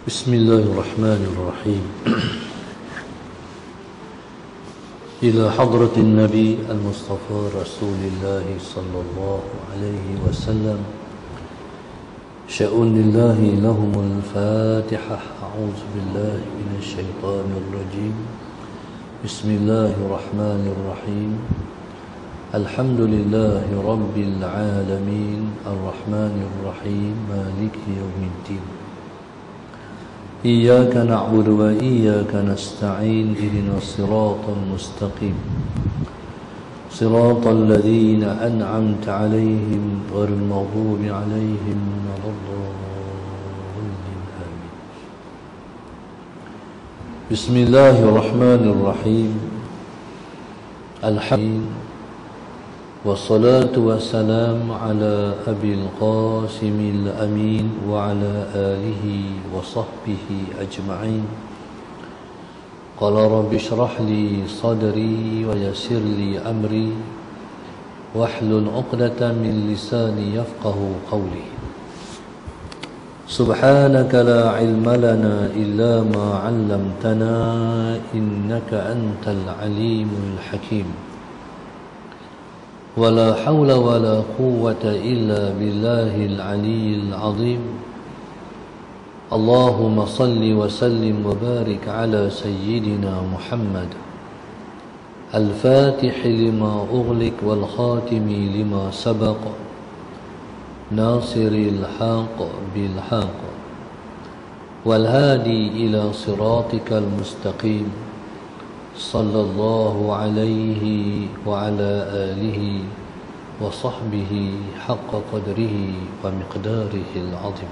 بسم الله الرحمن الرحيم. إلى حضرة النبي المصطفى رسول الله صلى الله عليه وسلم. شأن الله لهم الفاتحة. أعوذ بالله من الشيطان الرجيم. بسم الله الرحمن الرحيم. الحمد لله رب العالمين الرحمن الرحيم مالك يوم الدين. إياك نعبد وإياك نستعين. اهدنا الصراط المستقيم صراط الذين أنعمت عليهم غير المغضوب عليهم ولا الضالين. آمين. بسم الله الرحمن الرحيم. الحمد والصلاة والسلام على أبي القاسم الأمين وعلى آله وصحبه أجمعين. قال رب اشرح لي صدري ويسر لي أمري واحلل عقدة من لساني يفقه قولي. سبحانك لا علم لنا إلا ما علمتنا إنك أنت العليم الحكيم. ولا حول ولا قوة إلا بالله العلي العظيم. اللهم صل وسلم وبارك على سيدنا محمد الفاتح لما أغلق والخاتم لما سبق ناصر الحق بالحق والهادي إلى صراطك المستقيم صلى الله عليه وعلى آله وصحبه حق قدره ومقداره العظيم.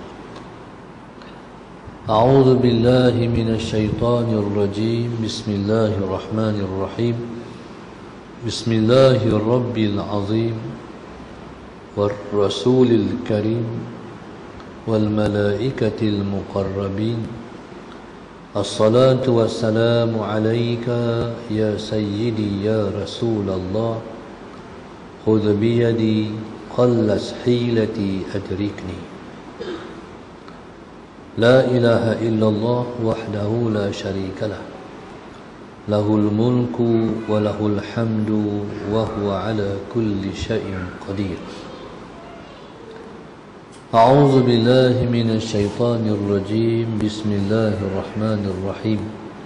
أعوذ بالله من الشيطان الرجيم. بسم الله الرحمن الرحيم. بسم الله الرب العظيم والرسول الكريم والملائكة المقربين. الصلاة والسلام عليك يا سيدي يا رسول الله. خذ بيدي قلت حيلتي أدركني. لا إله إلا الله وحده لا شريك له. له الملك وله الحمد وهو على كل شيء قدير. أعوذ بالله من الشيطان الرجيم. بسم الله الرحمن الرحيم.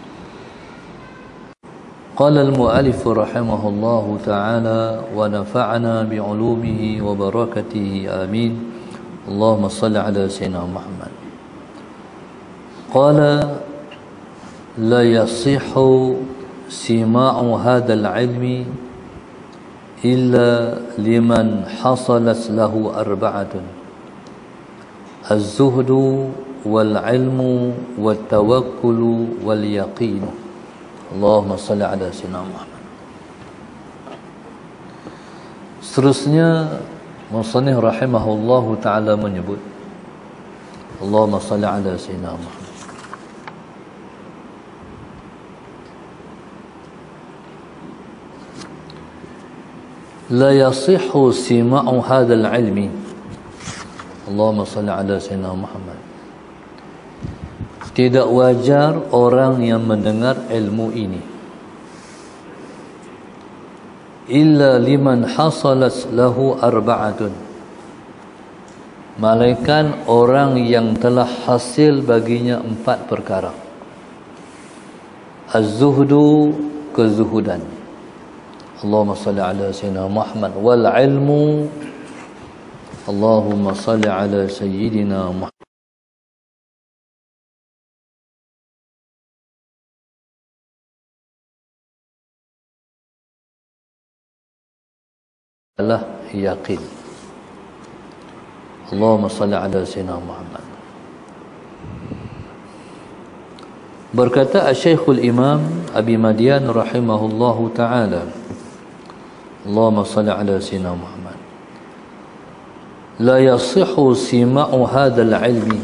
قال المؤلف رحمه الله تعالى ونفعنا بعلومه وبركته آمين. اللهم صل على سيدنا محمد. قال لا يصح سماع هذا العلم إلا لمن حصلت له أربعة: الزهد والعلم والتوكل واليقين. Allahumma salli ala sayyidina Muhammad. Seterusnya musannif rahimahullahu taala menyebut Allahumma salli ala sayyidina Muhammad. La yasihhu sima'u hadzal ilmi. Allahumma salli ala sayyidina Muhammad. Tidak wajar orang yang mendengar ilmu ini illa liman hasalat lahu arba'atun, malaikat orang yang telah hasil baginya 4 perkara: az-zuhdu, kezuhudan. Allahumma salli ala sayyidina Muhammad. Wal ilmu. Allahumma salli ala sayyidina Muhammad. Allah yaqin. Allahumma salli ala sayyidina Muhammad. Berkata Syekhul Imam Abi Madian rahimahullahu taala, Allahumma salli ala sayyidina Muhammad. La yasihhu sima'u hadzal ilmi.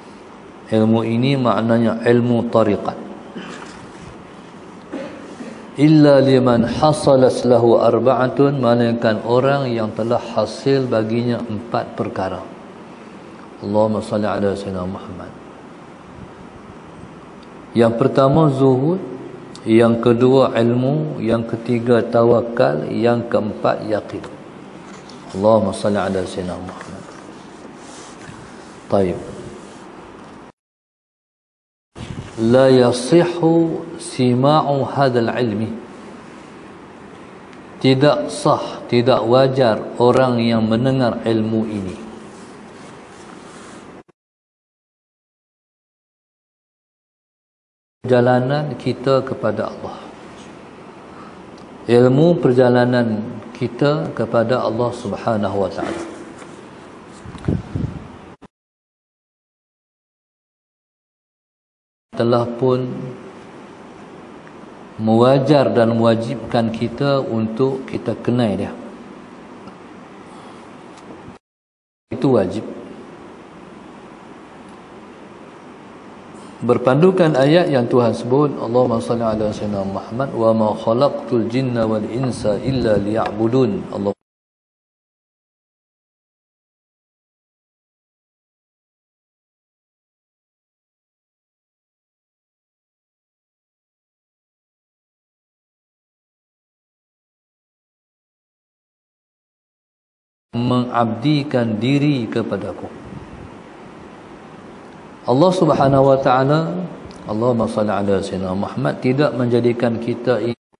Ilmu ini maknanya ilmu tariqat. illa liman hasalat lahu arba'atun, melainkan orang yang telah hasil baginya 4 perkara. Allahumma salli ala sayyidina Muhammad. Yang pertama zuhud, yang kedua ilmu, yang ketiga tawakal, yang keempat yaqin. Allahumma salli ala sayyidina Muhammad. Baik. La yasihhu sima'u hadzal ilmi, tidak sah, tidak wajar orang yang mendengar ilmu ini. Perjalanan kita kepada Allah, ilmu perjalanan kita kepada Allah Subhanahu wa taala. Telah pun mewajar dan mewajibkan kita untuk kita kenal dia. Itu wajib. Berpandukan ayat yang Tuhan sebut, Allahumma salli ala sayyidina Muhammad, wa ma khalaqtul jinna wal insa illa liya'budun. Allah mengabdikan diri kepadaku. Allah Subhanahu wa taala, Allahumma salli ala sayyidina Muhammad, tidak menjadikan kita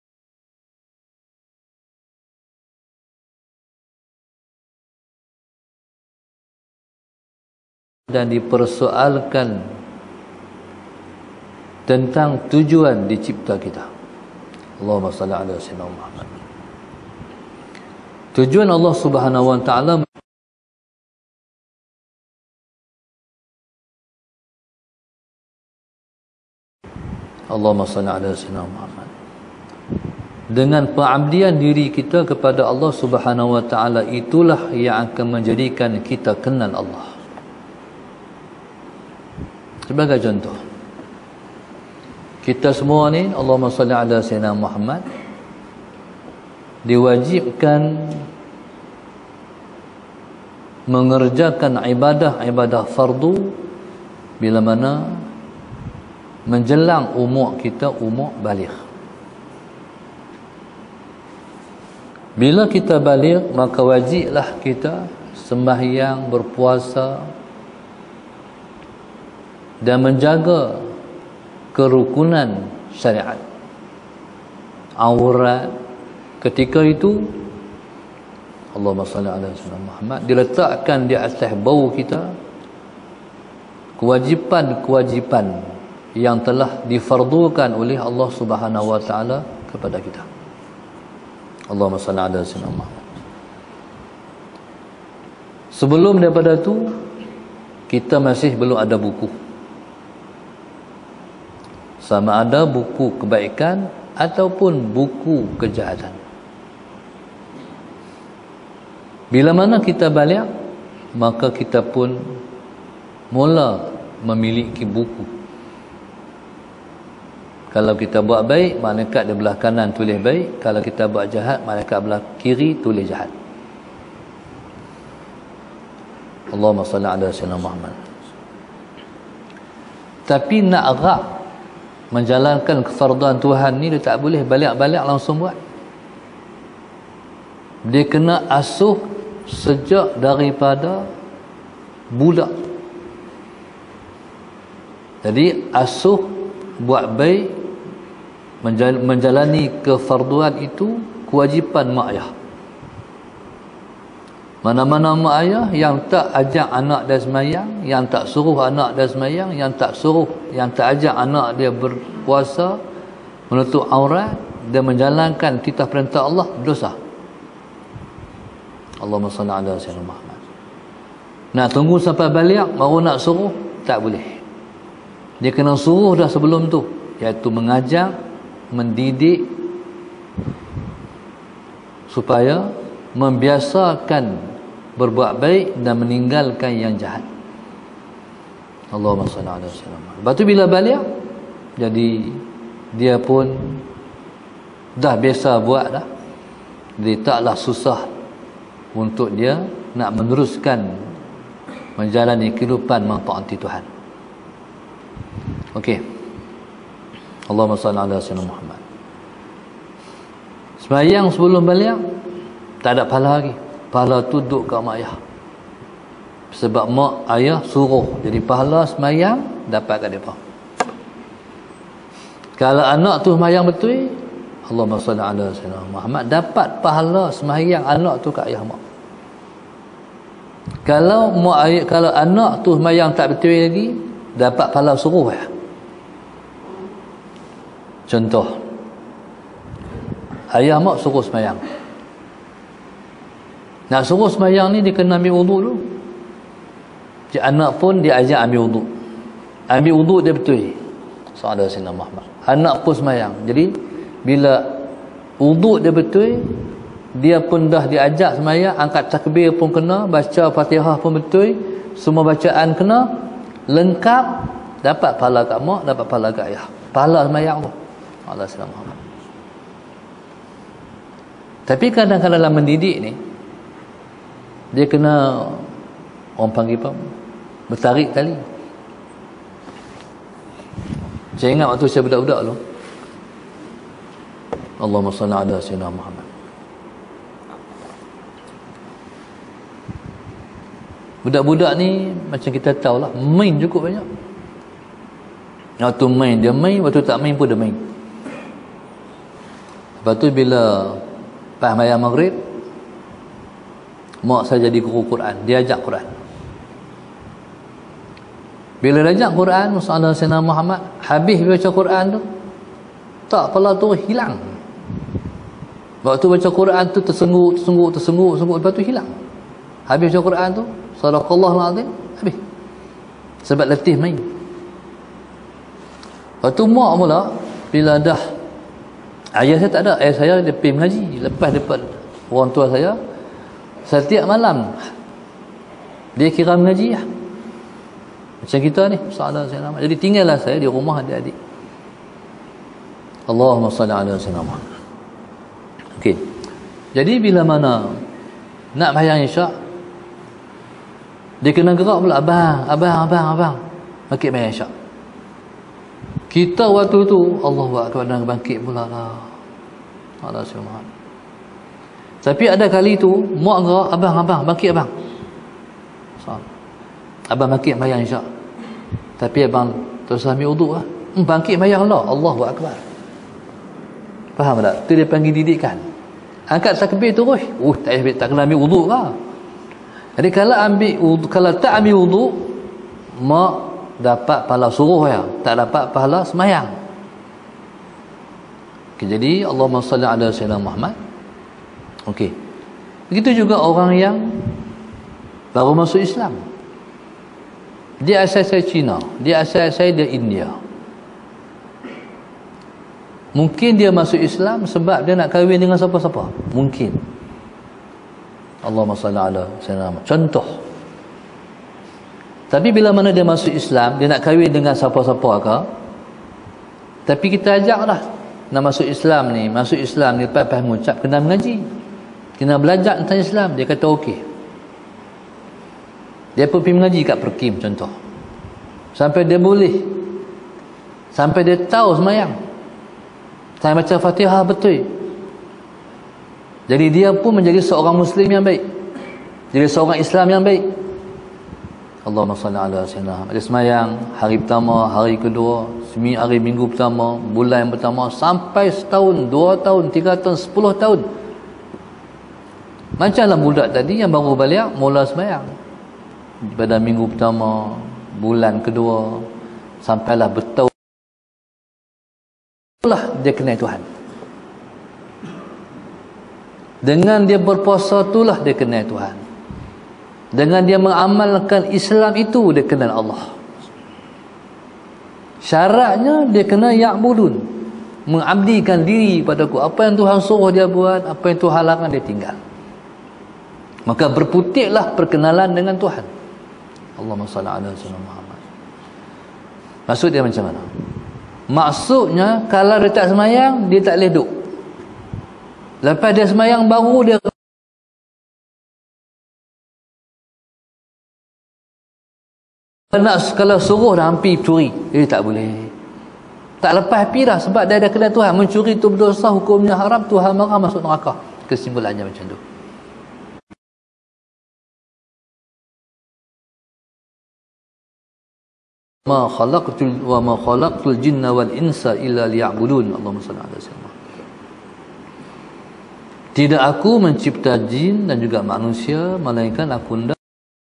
dan dipersoalkan tentang tujuan dicipta kita. Allahumma salli ala sayyidina Muhammad. Tujuan Allah Subhanahu wa taala Allahumma salli ala sayyidina Muhammad. Dengan pengabdian diri kita kepada Allah Subhanahu wa taala, itulah yang akan menjadikan kita kenal Allah. Sebagai contoh, kita semua ni, Allahumma salli ala sayyidina Muhammad, diwajibkan mengerjakan ibadah fardu bila mana menjelang umur kita, umur baligh. Bila kita baligh, maka wajiblah kita sembahyang, berpuasa dan menjaga kerukunan syariat. Aurat ketika itu, Allahumma salli ala sayyidina Muhammad, diletakkan di atas bau kita kewajipan-kewajipan yang telah difardukan oleh Allah Subhanahu wa taala kepada kita. Allahumma salli ala sayyidina Muhammad. Sebelum daripada itu, kita masih belum ada buku. Sama ada buku kebaikan ataupun buku kejahatan. Bila mana kita baligh, maka kita pun mula memiliki buku. Kalau kita buat baik, malaikat di belah kanan tulis baik. Kalau kita buat jahat, malaikat belah kiri tulis jahat. Allahumma salli ala sayyidina Muhammad. Tapi nak agak menjalankan kefarduan Tuhan ni, dia tak boleh balik-balik langsung buat. Dia kena asuh sejak daripada budak. Jadi asuh buat baik, menjalani kefarduan itu kewajipan mak ayah. Mana-mana mak ayah yang tak ajak anak dia sembahyang, yang tak suruh anak dia sembahyang, yang tak ajak anak dia berpuasa, menutup aurat dan menjalankan titah perintah Allah, dosa. Allahumma salli ala sayyidina Muhammad. Nak tunggu sampai balik baru nak suruh, tak boleh. Dia kena suruh dah sebelum tu, iaitu mengajak, mendidik supaya membiasakan berbuat baik dan meninggalkan yang jahat. Allahumma salli ala sayyidina Muhammad. Lepas tu bila balik, jadi dia pun dah biasa buat dah, dia taklah susah untuk dia nak meneruskan menjalani kehidupan mentaati Tuhan. Okey. Allahumma salli ala sayyidina Muhammad. Sembahyang sebelum balik tak ada pahala lagi. Pahala tu duduk kat mak ayah. Sebab mak ayah suruh. Jadi pahala sembahyang dapat kat depa. Kalau anak tu sembahyang betul, Allahumma salli ala sayyidina Muhammad, dapat pahala sembahyang anak tu kat ayah mak. Kalau anak tu sembahyang tak betul lagi, dapat pahala suruh ya. Contoh, ayah mak suruh sembahyang. Nak suruh sembahyang ni dia kena ambil wuduk dulu. Cik anak pun dia ajak ambil wuduk. Ambil wuduk dia betul. Sallallahu alaihi wasallam. Anak pun sembahyang. Jadi bila wuduk dia betul, dia pun dah diajak sembahyang, angkat takbir pun kena, baca Fatihah pun betul, semua bacaan kena, lengkap, dapat pahala kat mak, dapat pahala kat ayah. Pahala sembahyang tu. Allah SWT. Tapi kadang-kadang dalam mendidik ni, dia kena, orang panggil apa, bertarik tali. Saya ingat waktu saya budak-budak tu, Allahumma salli ala sayyidina Muhammad. Budak-budak ni macam kita tahu lah, main cukup banyak. Waktu main dia main, waktu tak main pun dia main. Lepas tu bila pas sembahyang maghrib, mak saya jadi guru Quran, dia ajak Quran. Bila dia ajak Quran, Sallallahu Alaihi Wasallam Muhammad, habis baca Quran tu, tak, kepala tu hilang. Waktu baca Quran tu tersengut, lepas tu hilang. Habis baca Quran tu, Sadaqallahul Azim, habis. Sebab letih main. Waktu mak mula, bila dah, ayah saya tak ada, ayah saya dia pergi mengaji. Lepas dapat orang tua saya, setiap malam dia kira mengaji lah. Macam kita ni, Sallallahu. Jadi tinggallah saya di rumah adik-adik. Allahumma salli ala sayyidina Muhammad. Okey. Jadi bila mana nak bayang isyak, dia kena gerak pula, abang. Bangkit bayang isyak. Kita waktu tu, Allahu akbar, dan bangkit pula lah. Allah SWT. Tapi ada kali tu, mak gerak, abang, bangkit abang. Abang bangkit bayang isyak. Tapi abang terus ambil wuduk lah. Bangkit bayang lah. Allahu akbar. Faham tak? Itu dia panggil didikan. Angkat takbir terus. Tak kena ambil wuduk lah. Jadi kalau tak ambil wuduk, mak dapat pahala suruh ya, tak dapat pahala sembahyang. Okay, jadi Allahumma salli ala sayyidina Muhammad. Okey. Begitu juga orang yang baru masuk Islam. Dia asal saya Cina, dia asal saya dia India. Mungkin dia masuk Islam sebab dia nak kahwin dengan siapa-siapa. Mungkin. Allahumma salli ala sayyidina Muhammad. Contoh. Tapi bila mana dia masuk Islam, dia nak kahwin dengan siapa-siapa ke, tapi kita ajaklah nak masuk Islam ni, lepas mengucap kena mengaji, kena belajar tentang Islam. Dia kata okey. Dia pun pergi mengaji kat Perkim contoh, sampai dia boleh, sampai dia tahu sembahyang, saya baca Fatihah betul. Jadi dia pun menjadi seorang Muslim yang baik, jadi seorang Islam yang baik. Allahumma salli ala sayyidina. Ada sembahyang hari pertama, hari kedua, hari minggu pertama, bulan yang pertama, sampai setahun, 2 tahun, 3 tahun, 10 tahun. Macamlah budak tadi yang baru balik mula sembahyang. Pada minggu pertama, bulan kedua, sampailah bertahun lah dia kenal Tuhan. Dengan dia berpuasa itulah dia kenal Tuhan. Dengan dia mengamalkan Islam itu, dia kenal Allah. Syaratnya dia kena ya'budun, mengabdikan diri padaku. Apa yang Tuhan suruh dia buat, apa yang Tuhan larang dia tinggal. Maka berputiklah perkenalan dengan Tuhan. Allahumma salli ala sayyidina Muhammad. Maksud dia macam mana? Maksudnya kalau dia tak sembahyang, dia tak boleh duduk. Lepas dia semayang baru dia nak, kalau suruh dah hampir curi, tak boleh. Tak lepas pi dah, sebab dia ada kena Tuhan. Mencuri tu berdosa, hukumnya haram, Tuhan marah, masuk neraka. Kesimpulannya macam tu. Ma khalaqtul jinna wal insa illa liya'budun. Allahumma salli ala sayyidina. Tidak aku mencipta jin dan juga manusia melainkan aku hendak.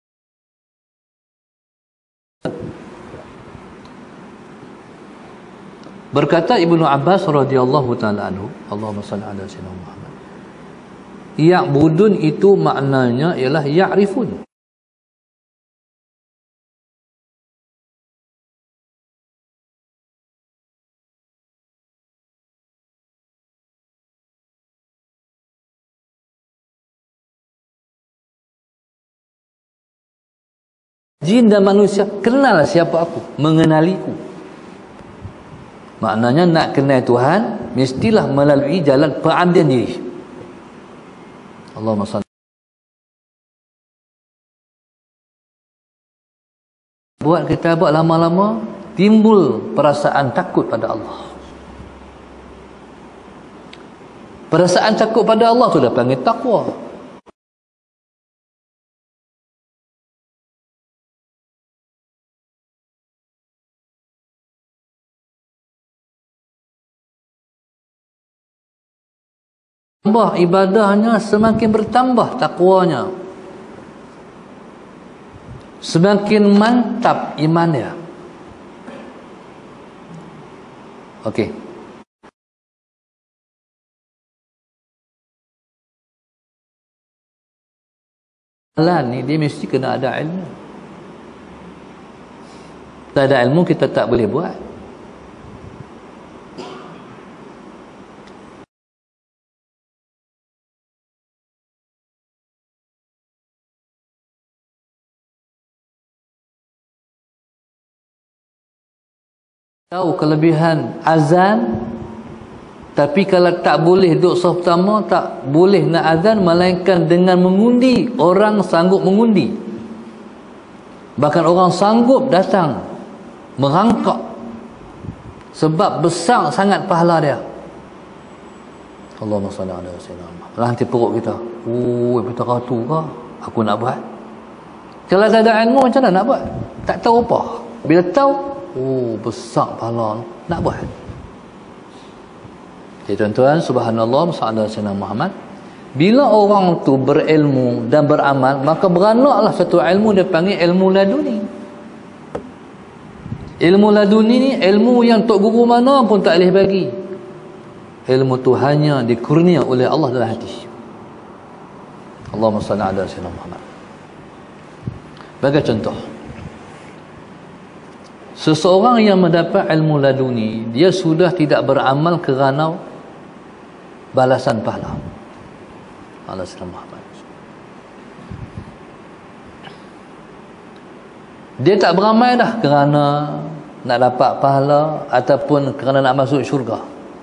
Berkata Ibnu Abbas radhiyallahu taala anhu, Allahumma salli ala sayyidina Muhammad. Ya'budun itu maknanya ialah ya'rifun. Jin dan manusia kenal siapa aku, mengenaliku. Maknanya nak kenal Tuhan mestilah melalui jalan pengabdian diri. Allahumma salli. Kita buat lama-lama timbul perasaan takut pada Allah. Perasaan takut pada Allah tu dah panggil takwa. Tambah ibadahnya, semakin bertambah takwanya, semakin mantap imannya. Okey. Jalan ni dia mesti kena ada ilmu. Tak ada ilmu kita tak boleh buat. Tahu kelebihan azan, tapi kalau tak boleh duduk saf pertama, tak boleh nak azan melainkan dengan mengundi. Orang sanggup mengundi, bahkan orang sanggup datang merangkak sebab besar sangat pahala dia. Allahumma salli ala sayyidina Muhammad. Nanti perut kita, kita ratu ke aku nak buat. Kalau tak ada ilmu macam mana nak buat? Tak tahu apa. Bila tahu, besar pahala nak buat. Jadi tuan-tuan, subhanallah, sallallahu alaihi Muhammad. Bila orang tu berilmu dan beramal, maka beranaklah satu ilmu dia panggil ilmu laduni. Ilmu laduni ni ilmu yang tok guru mana pun tak boleh bagi. Ilmu tu hanya dikurnia oleh Allah dalam hati. Allahumma salli ala sayyidina Muhammad. Bagi contoh, seseorang yang mendapat ilmu laduni, dia sudah tidak beramal kerana balasan pahala. Allah Muhammad. Dia tak beramal dah kerana nak dapat pahala ataupun kerana nak masuk syurga.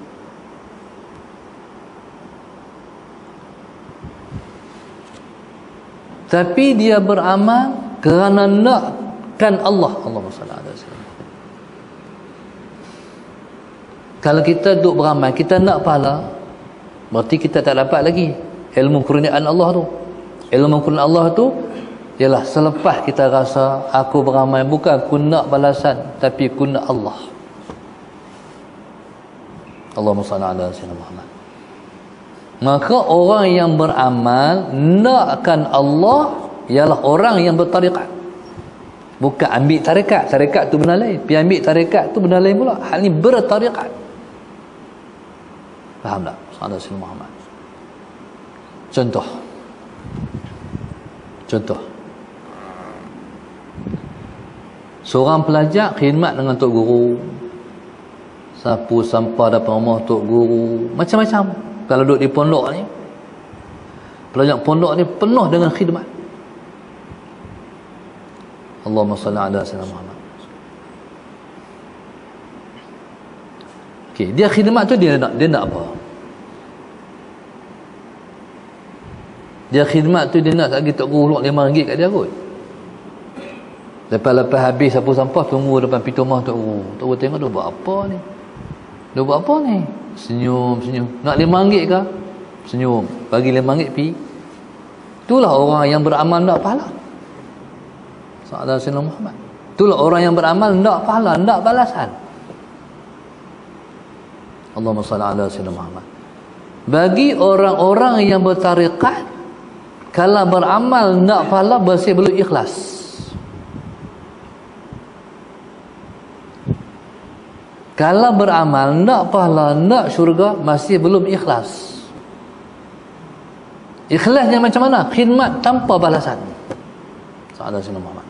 Tapi dia beramal kerana nakkan Allah. Allahumma salli ala sayyidina. Kalau kita duk beramal, kita nak pahala, berarti kita tak dapat lagi ilmu kurniaan Allah tu. Ilmu kurniaan Allah tu ialah selepas kita rasa aku beramal bukan aku nak balasan, tapi aku nak Allah. Allahumma salli ala sayyidina Muhammad. Maka orang yang beramal nakkan Allah ialah orang yang bertarikat. Bukan ambil tarikat. Tarikat tu benda lain. Pergi ambil tarikat tu benda lain pula. Hal ni bertarikat. Faham tak? Sallallahu alaihi Muhammad. Contoh. Seorang pelajar khidmat dengan tok guru. Sapu sampah depan rumah tok guru. Macam-macam. Kalau duduk di pondok ni, pelajar pondok ni penuh dengan khidmat. Allahumma salli ala sayyidina Muhammad. Okey, dia khidmat tu dia nak apa? Dia khidmat tu dia nak lagi Tok Guru RM5 kat dia kot. Lepas habis sapu sampah, tunggu depan pintu rumah Tok Guru. Tok Guru tengok dia buat apa ni? Dia buat apa ni? Senyum. Nak RM5 ke? Senyum. Bagi RM5 pi. Itulah orang yang beramal nak pahala. Sahabat Sayyidina Muhammad. Itulah orang yang beramal nak pahala, nak balasan. Allahumma salli ala Sayyidina Muhammad. Bagi orang-orang yang bertarikat, kalau beramal nak pahala masih belum ikhlas. Kalau beramal nak pahala, nak syurga, masih belum ikhlas. Ikhlasnya macam mana? Khidmat tanpa balasan. Sahabat Sayyidina Muhammad.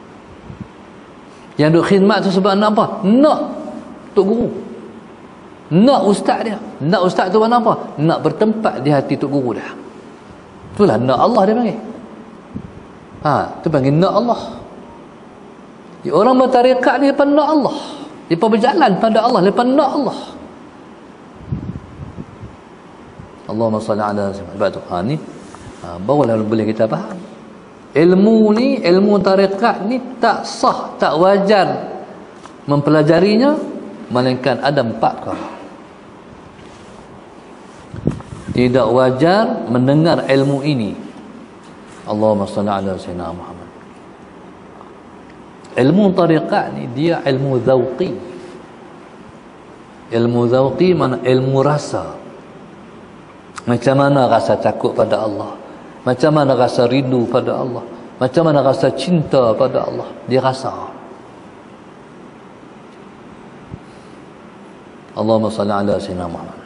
Yang duk khidmat tu sebab nak apa? Nak Tok Guru. Nak ustaz dia. Nak ustaz tu mana apa? Nak bertempat di hati Tok Guru dia. Itulah nak Allah dia panggil. Tu panggil nak Allah. Orang bertarikat ni lepas nak Allah. Lepas berjalan pada Allah, lepas nak Allah. Allahumma salli ala Sayyidina. Ni barulah boleh kita faham. Ilmu ni, ilmu tarikat ni tak sah, tak wajar mempelajarinya, melainkan ada 4 perkara. Tidak wajar mendengar ilmu ini. Allahumma salli ala Sayyidina Muhammad. Ilmu tarikat ni dia ilmu zauqi. Ilmu zauqi mana ilmu rasa. Macam mana rasa takut pada Allah, macam mana rasa rindu pada Allah, macam mana rasa cinta pada Allah, dia rasa. Allahumma salli ala Sayyidina Muhammad.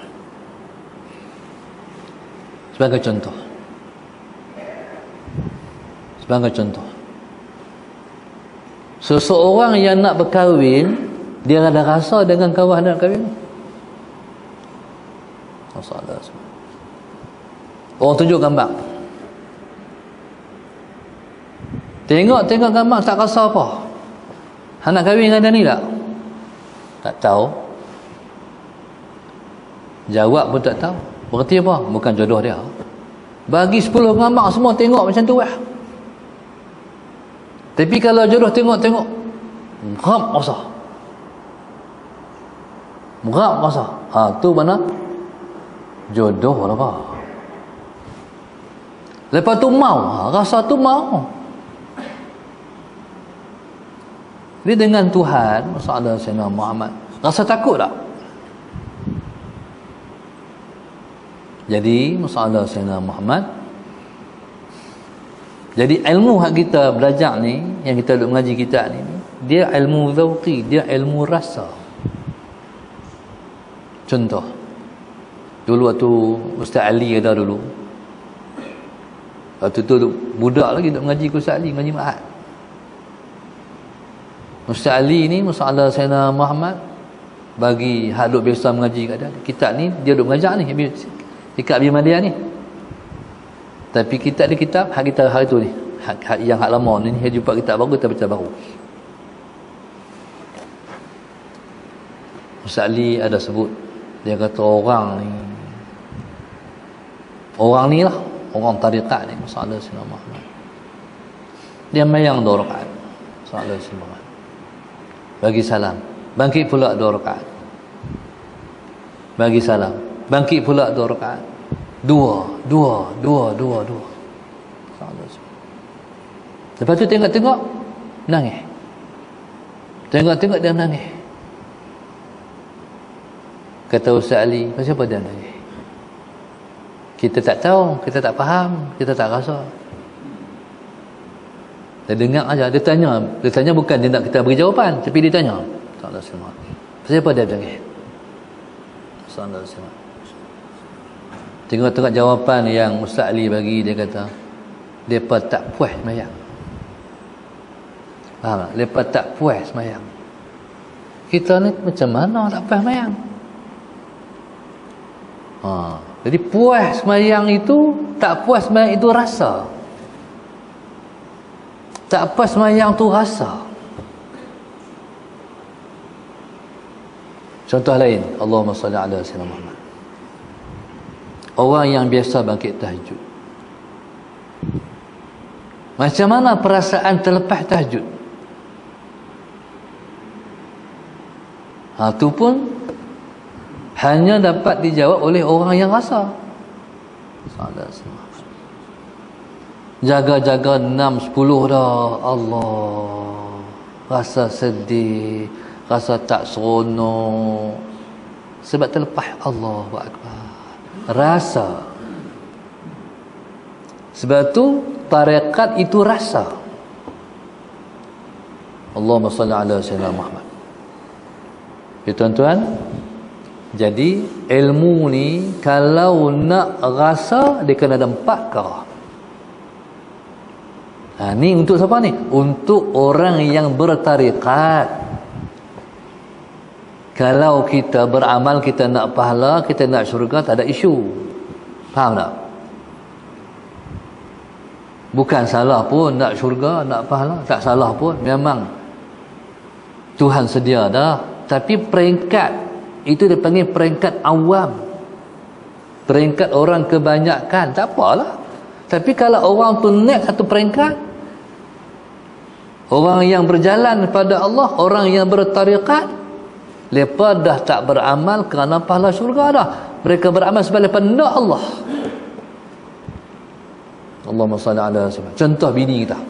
Sebagai contoh, seseorang yang nak berkahwin, dia ada rasa dengan kawan nak kahwin. Orang tunjuk gambar, tengok gambar tak rasa apa. Nak kahwin dengan dia ni tak? Tak tahu. Jawab pun tak tahu. Berarti apa? Bukan jodoh dia. Bagi 10 gambar semua tengok macam tu lah. Tapi kalau jodoh tengok Merap rasa. Tu mana? Jodoh lah apa? Lepas tu mau. Rasa tu mau. Jadi dengan Tuhan, masalah Sayyidina Muhammad, rasa takut tak? Jadi masalah Sayyidina Muhammad, jadi ilmu yang kita belajar ni, yang kita duk mengaji kitab ni, dia ilmu zauqi, dia ilmu rasa. Contoh, dulu waktu Ustaz Ali ada dulu, waktu tu budak lagi duk mengaji ku Ustaz Ali, mengaji ma'had. Ustaz Ali ni masalah Sayyidina Muhammad bagi hak duk biasa mengaji kat dia. Kitab ni dia duk mengajar ni, kitab Bimadiyah ni. Tapi kitab dia kitab hak kita hari tu ni, hak yang hak lama ni, dia jumpa kitab baru, kita baca baru. Ustaz Ali ada sebut, dia kata orang ni lah, orang tarikat ni, masalah Sayyidina Muhammad, dia mayang 2 rakaat masalah Sayyidina Muhammad, bagi salam, bangkit pula 2 rakaat, bagi salam, bangkit pula 2 rakaat, dua. Lepas tu tengok nangis. Tengok dia nangis. Kata Ustaz Ali, kenapa dia nangis? Kita tak tahu, kita tak faham, kita tak rasa. Dia dengar aja, dia tanya bukan dia nak kita beri jawapan, tapi dia tanya. Salah semua. Kenapa dia nangis? Salah semua. Tengok jawapan yang Ustaz Ali bagi, dia kata depa tak puas sembahyang. Faham tak? Depa tak puas sembahyang. Kita ni macam mana tak puas sembahyang? Jadi puas sembahyang itu, tak puas sembahyang itu rasa. Tak puas sembahyang tu rasa. Contoh lain, Allahumma salli ala Sayyidina Muhammad. Orang yang biasa bangkit tahajud, Macam mana perasaan terlepas tahajud? Itu pun hanya dapat dijawab oleh orang yang rasa. Jaga-jaga 6-10 dah, Allah, rasa sedih, rasa tak seronok, sebab terlepas. Allahu Akbar, rasa. Sebab tu tarekat itu rasa. Allahumma salli ala sayyidina Muhammad. Ya tuan-tuan, jadi ilmu ni kalau nak rasa, dia kena ada 4 perkara. Ni untuk siapa ni? Untuk orang yang bertarikat. Kalau kita beramal, kita nak pahala, kita nak syurga, tak ada isu. Faham tak? Bukan salah pun nak syurga, nak pahala, tak salah pun. Memang Tuhan sedia dah. Tapi peringkat itu dia panggil peringkat awam, peringkat orang kebanyakan, tak apalah. Tapi kalau orang tu naik satu peringkat, orang yang berjalan kepada Allah, orang yang bertarikat, mereka dah tak beramal kerana pahala syurga dah. Mereka beramal sebab mereka nak Allah. Allahumma salli ala sayyidina. Contoh bini kita,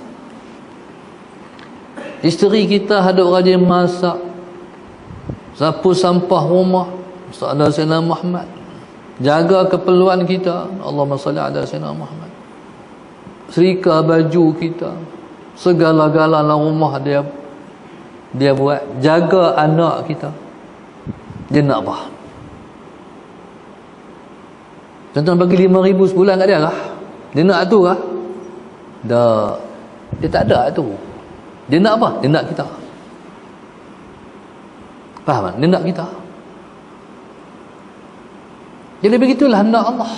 isteri kita hadap rajin masak, sapu sampah rumah, sallallahu alaihi wasallam Muhammad, jaga keperluan kita, Allahumma salli ala sayyidina Muhammad, serika baju kita, segala-galanya rumah dia buat, jaga anak kita. Dia nak apa? Contoh bagi 5,000 sebulan kat dia kah? Dia nak tu kah? Dah, dia tak ada tu. Dia nak apa? Dia nak kita. Faham tak? Dia nak kita. Jadi begitulah hendak Allah.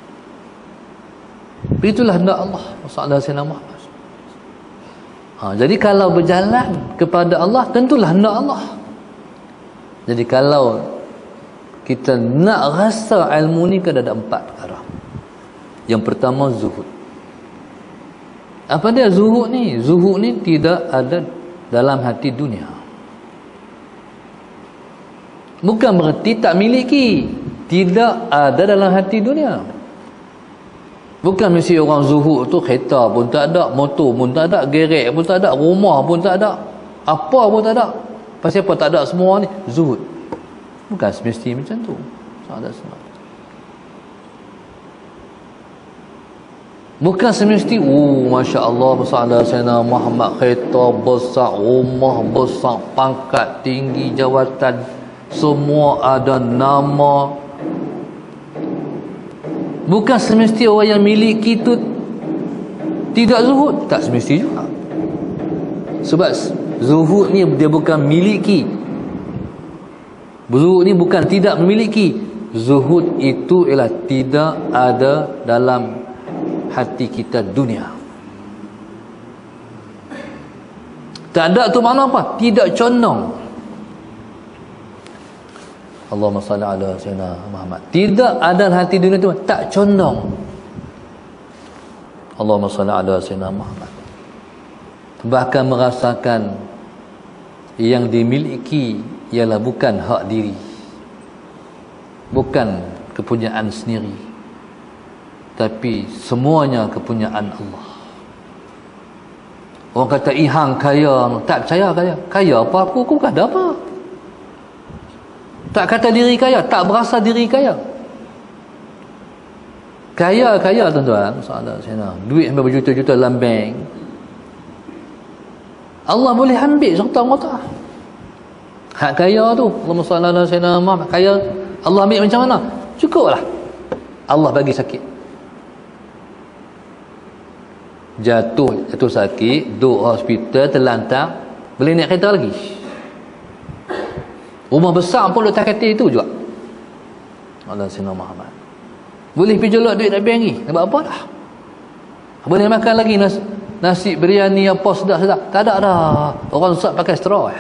Begitulah hendak Allah. Sallallahu Muhammad. Jadi kalau berjalan kepada Allah, tentulah hendak Allah. Jadi kalau kita nak rasa ilmu ni, kena ada 4 perkara. Yang pertama, zuhud. Apa dia zuhud ni? Zuhud ni tidak ada dalam hati dunia. Bukan berarti tak miliki, tidak ada dalam hati dunia. Bukan mesti orang zuhud tu kereta pun tak ada, motor pun tak ada, gerek pun tak ada, rumah pun tak ada, apa pun tak ada. Pasal apa tak ada semua ni? Zuhud. Bukan semesti macam tu. Bukan semesti Masya Allah, bersalah Sayyidina Muhammad, kereta besar, rumah besar, pangkat tinggi, jawatan, semua ada nama. Bukan semesti orang yang miliki itu tidak zuhud. Tak semesti juga. Sebab zuhud ni dia bukan miliki. Zuhud ni bukan tidak memiliki. Zuhud itu ialah tidak ada dalam hati kita dunia. Tak ada tu makna apa? Tidak condong. Allahumma salli ala sayyidina Muhammad. Tidak ada hati dunia tu, tak condong. Allahumma salli ala sayyidina Muhammad. Bahkan merasakan yang dimiliki ialah bukan hak diri, bukan kepunyaan sendiri, tapi semuanya kepunyaan Allah. Orang kata hang kaya, tak percaya kaya. Kaya apa aku bukan ada apa. Tak kata diri kaya, tak berasa diri kaya. Kaya tuan-tuan, duit sampai berjuta-juta dalam bank, Allah boleh ambil serta-merta. Hak kaya tu, Allahumma salli ala sayyidina Muhammad, kaya Allah ambil macam mana? Cukuplah. Allah bagi sakit. Jatuh sakit, duduk hospital, terlantar, boleh naik kereta lagi. Rumah besar pun letak kereta itu juga. Allah sayyidina Muhammad. Boleh pergi jolok duit nak bank ni. Nak buat apa dah? Boleh makan lagi nasi biryani apa sedap-sedap. Tak ada dah. Orang susah pakai straw.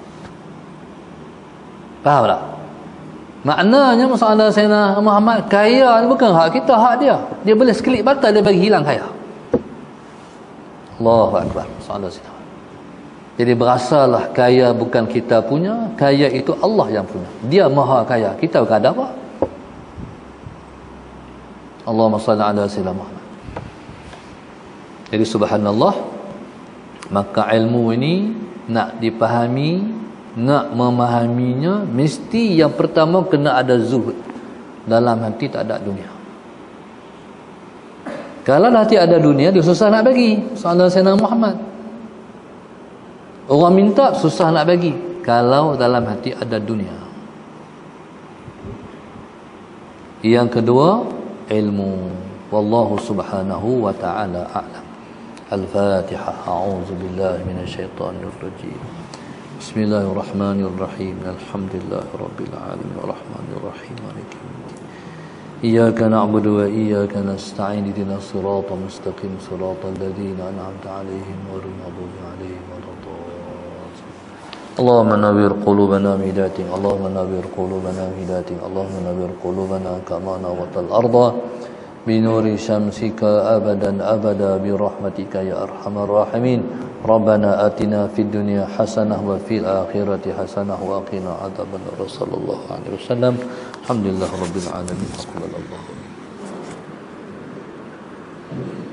Faham tak? Maknanya masalah Sayyidina Muhammad kaya ni bukan hak kita, hak dia. Dia boleh sekelip batal dia bagi hilang kaya. Allahu Akbar. Sallallahu alaihi wasallam. Jadi berasalah kaya bukan kita punya, kaya itu Allah yang punya. Dia maha kaya, kita bukan ada apa. Allahumma salli ala sayyidina Muhammad. Jadi subhanallah, maka ilmu ini nak dipahami, nak memahaminya, mesti yang pertama kena ada zuhud. Dalam hati tak ada dunia. Kalau hati ada dunia, dia susah nak bagi. Sallallahu alaihi Muhammad. Orang minta susah nak bagi kalau dalam hati ada dunia. Yang kedua, ilmu. Wallahu subhanahu wa ta'ala a'lam. Al-Fatihah. A'udzu billahi minasyaitonir rajim. Bismillahirrahmanirrahim. Alhamdulillahirabbil alamin arrahmanir rahim maliki yaumiddin. Iyyaka na'budu wa iyyaka nasta'in ihdinas siratal mustaqim siratal ladzina an'amta 'alaihim ghairil maghdubi 'alaihim waladdallin. اللهم نوّر قلوبنا بهدايتك اللهم نوّر قلوبنا بهدايتك اللهم نوّر قلوبنا كما نورت الأرض بنور شمسك أبدا أبدا برحمتك يا أرحم الراحمين ربنا آتنا في الدنيا حسنة وفي الآخرة حسنة وقنا عذاب النار صلى الله عليه وسلم الحمد لله رب العالمين تقبل الله.